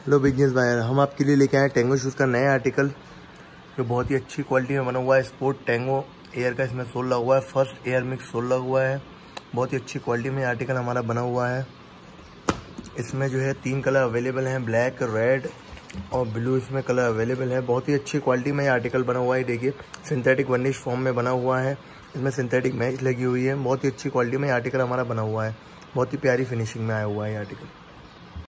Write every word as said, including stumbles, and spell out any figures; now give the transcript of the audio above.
Hello business buyer, हम आपके लिए लेके आए टेंगो शूज़ का नया आर्टिकल जो बहुत ही अच्छी क्वालिटी में बना हुआ है। स्पोर्ट टेंगो एयर का इसमें सोल लगा हुआ है। फर्स्ट एयर मिक्स सोल लगा हुआ है। बहुत ही अच्छी क्वालिटी में आर्टिकल हमारा बना हुआ है। इसमें जो है तीन कलर अवेलेबल हैं, ब्लैक, रेड और ब्लू इसमें कलर अवेलेबल है। बहुत ही अच्छी क्वालिटी में आर्टिकल बना हुआ है। देखिए सिंथेटिक वर्निश फॉर्म में बना हुआ है। इसमें सिंथेटिक मैच लगी हुई है। बहुत ही अच्छी क्वालिटी में आर्टिकल हमारा बना हुआ है। बहुत ही प्यारी फिनिशिंग में आया हुआ है आर्टिकल।